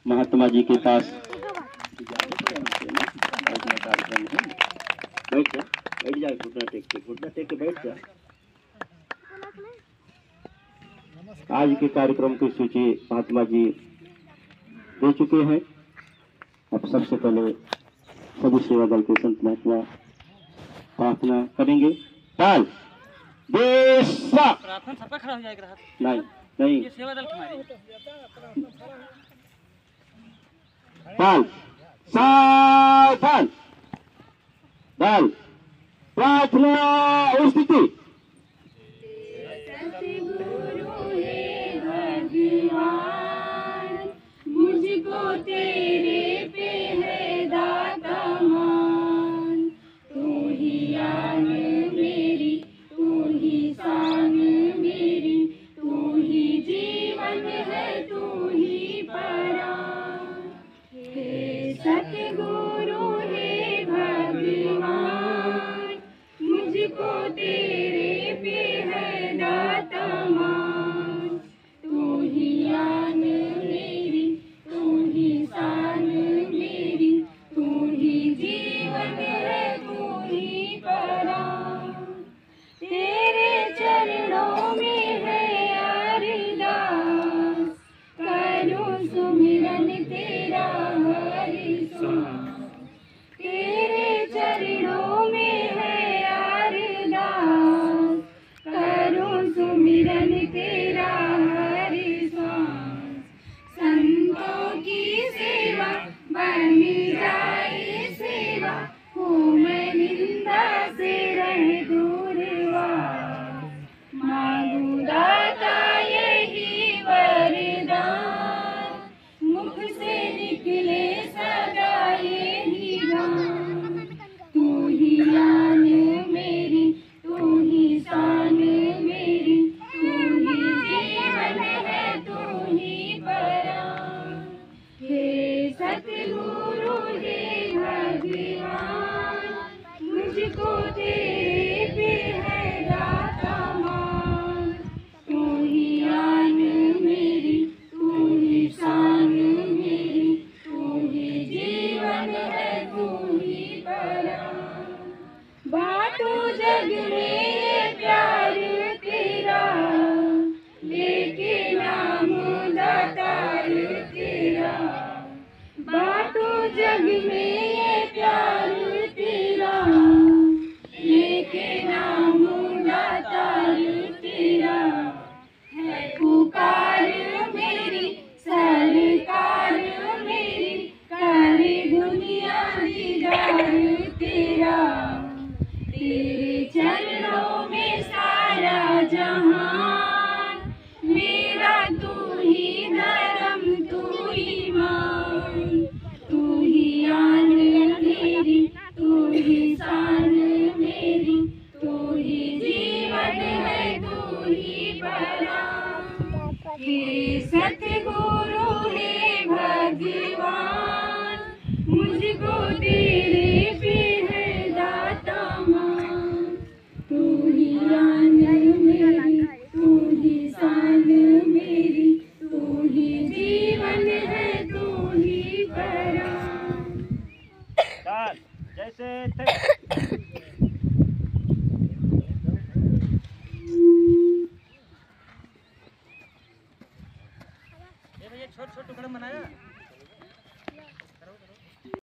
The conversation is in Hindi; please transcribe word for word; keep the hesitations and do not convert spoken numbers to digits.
महात्मा जी के पास कार्यक्रम है। बैठ जा, बैठ जा, घुटना टेक के, घुटना टेक के बैठ जा। आज के कार्यक्रम की सूची महात्मा जी दे चुके हैं। अब सबसे पहले सभी सेवा दल के संत महात्मा प्रार्थना करेंगे। ताल देशा प्रार्थना सब पे खड़ा हो जाएगा। नहीं नहीं ये सेवा दल तुम्हारी। ताल सावधान ताल प्रार्थना स्थिति। मुझको तेरे पे है दाता मान, तू ही आन मेरी, तू ही शान मेरी, तू ही जीवन है, तू ही परान। हे सतगुरु हे भगवान, मुझको तेरे पे है दाता मान, तू ही आन मेरी, तू ही शान मेरी, तू ही जीवन है, तू ही परान। तेरे चरणों में है अरदास, करूं सुमिरन तेरा हरि सांस। तेरे चरणों में है अरदास, करूं सुमिरन तेरा हरि सांस। संतों की सेवा बन जाए सेवा, हो मैं निंदा से रह दूरवास। मांगू दाता यही वरदान, मुख से निकले सदा यही गान। तू ही आन मेरी, तू ही शान मेरी, तू ही जीवन है, तू ही परान। हे सतगुरु हे भगवान, मुझको तेरे पे है दाता मान, तू ही आन मेरी, तू ही शान मेरी, तू ही जीवन है, तू ही परान। बाटो जग में ये प्यार तेरा, लेके नाम दातार तेरा। बाटो जग में ये प्यार तेरा, लेके नाम दातार तेरा। है पुकार मेरी सरकार मेरी, करे दुनिया दीदार तेरा। तेरे चरणों में सारा जहान, मेरा तू ही धर्म तू ही मान। तू ही आन मेरी, तू ही शान मेरी, तू ही जीवन है, तू ही परान। हे सतगुरु हे भगवान, मुझको तेरे पे है दाता मान। तू ही आन मेरी, तू ही शान मेरी, तू ही जीवन है, तू ही परान। जैसे थे